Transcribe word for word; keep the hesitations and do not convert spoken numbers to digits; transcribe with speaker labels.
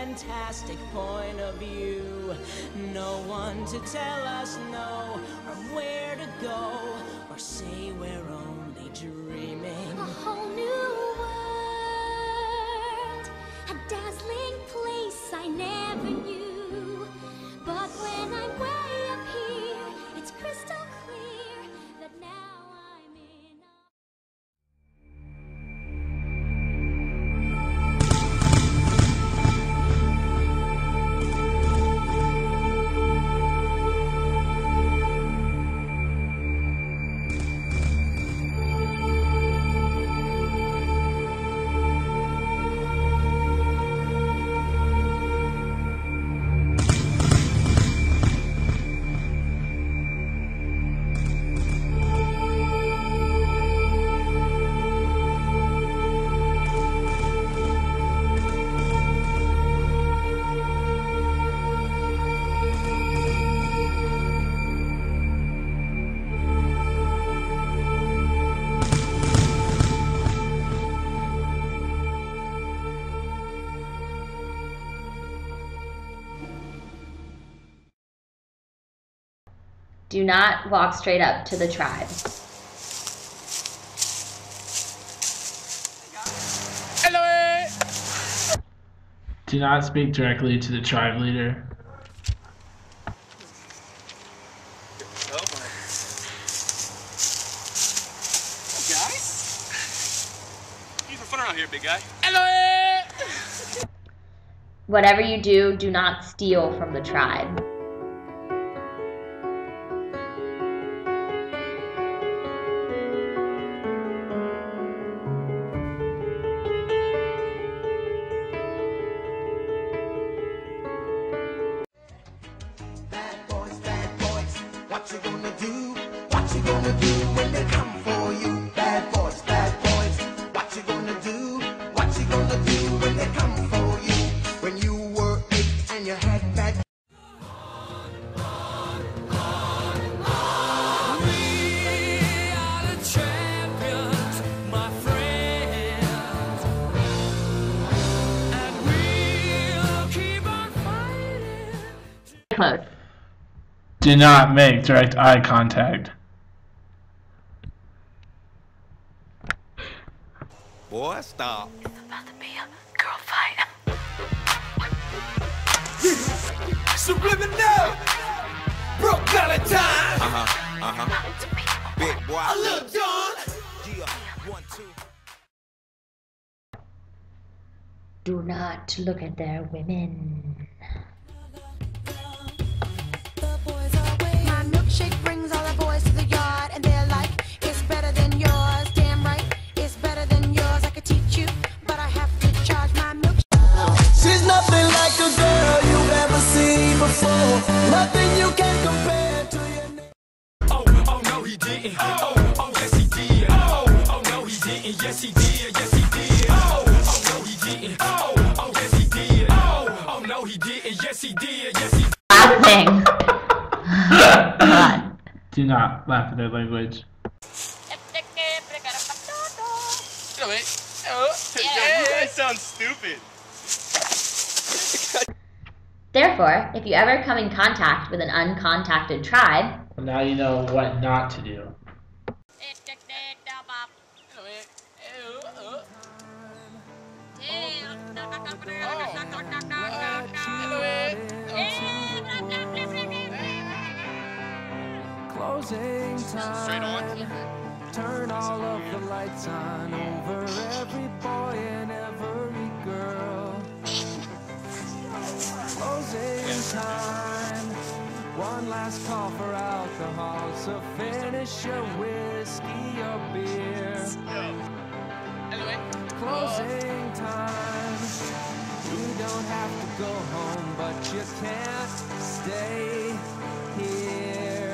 Speaker 1: fantastic point of view. No one to tell us no, or where to go, or say we're only dreaming.
Speaker 2: A whole new world, a dazzling place I never knew. But when I'm way up here, it's crystal clear that now I'm in a...
Speaker 3: Do not walk straight up to the tribe.
Speaker 4: Hello.
Speaker 5: Do not speak directly to the tribe leader.
Speaker 4: Oh my. Guys? You for fun around here, big guy. Hello.
Speaker 3: Whatever you do, do not steal from the tribe.
Speaker 6: What you gonna do? What you gonna do when they come for you? Bad boys, bad boys. What you gonna do? What you gonna do when they come for you? When you were eight and you had bad.
Speaker 1: We are the champions, my friends, and we'll keep on fighting.
Speaker 3: Close.
Speaker 5: Do not make direct eye contact.
Speaker 4: Boy, stop.
Speaker 2: It's about to be a girl fight.
Speaker 4: Subliminal. Broke Valentine. Uh huh. Uh huh. Big boy. I look done. Yeah. One, two.
Speaker 3: Do not look at their women.
Speaker 2: My milkshake brings all the boys to the yard, and they're like, it's better than yours. Damn right, it's better than yours. I could teach you, but I have to charge my milkshake.
Speaker 6: She's nothing like a girl you've ever seen before. Nothing you can compare to your name.
Speaker 1: Oh, oh no he didn't. Oh, oh yes he did. Oh, oh no he didn't. Yes he did. Yes he did. Oh, oh no he didn't. Oh, oh yes he did. Oh, oh no he didn't. Yes he did. Yes he did.
Speaker 3: Laughing. God.
Speaker 5: Do not laugh at their language.
Speaker 4: Hello, mate. Oh, yeah, that sounds stupid.
Speaker 3: Therefore, if you ever come in contact with an uncontacted tribe,
Speaker 5: Well, now you know what not to do.
Speaker 4: Hello, mate. Oh,
Speaker 1: Closing
Speaker 4: straight on.
Speaker 1: Turn all of the lights on over every boy and every girl. Closing time. One last call for alcohol, so finish your whiskey or beer. Closing time. You don't have to go home, but you can't stay here.